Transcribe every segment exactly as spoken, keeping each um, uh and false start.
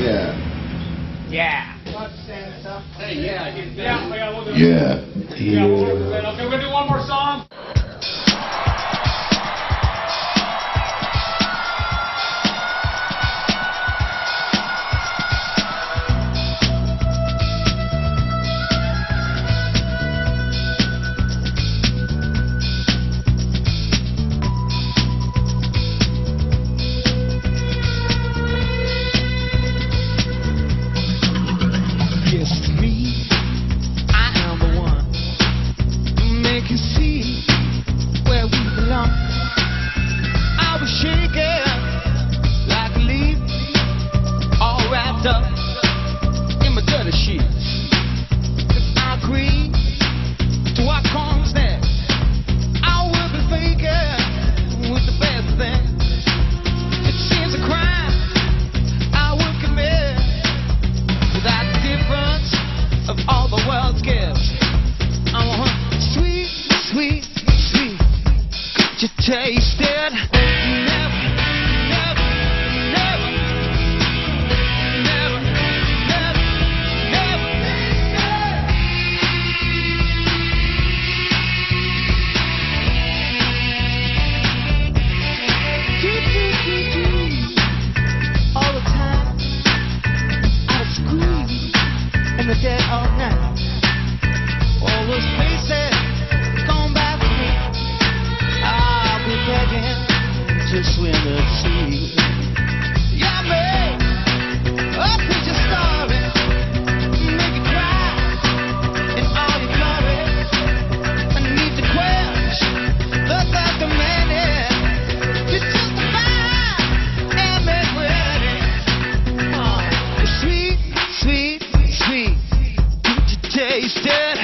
Yeah. Yeah. Hey, yeah. Yeah, yeah, we'll do it. Yeah. Yeah, we'll do it. Okay, we're gonna do one more song. Taste it. Never, never, never, never, never, never. Do, do, do, do. All the time, I was screaming in the dead of night. All those places gone by for me. I'll be begging to swim the sea. Yeah, babe, I'll preach your story, make you cry in all your glory. I need to quench the thirst of many, to justify and make ready. Oh, sweet, sweet, sweet, did you taste it?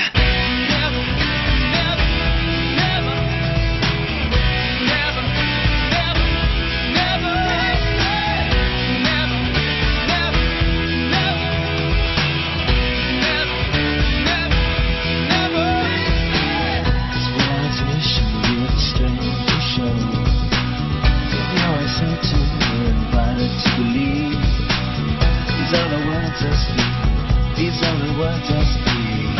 These are the words I speak.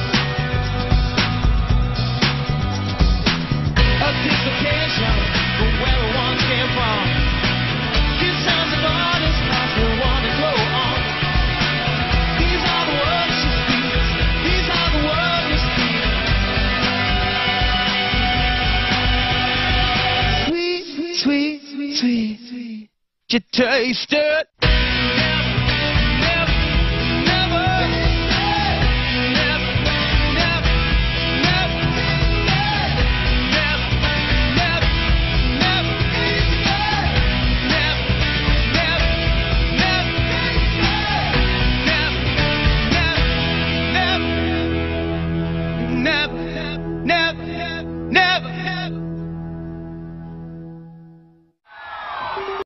A dislocation from where we once came from. These sounds of artists not the one to go on. These are the words you speak. These are the words you speak. Sweet, sweet, sweet, sweet, sweet. You taste it. Never.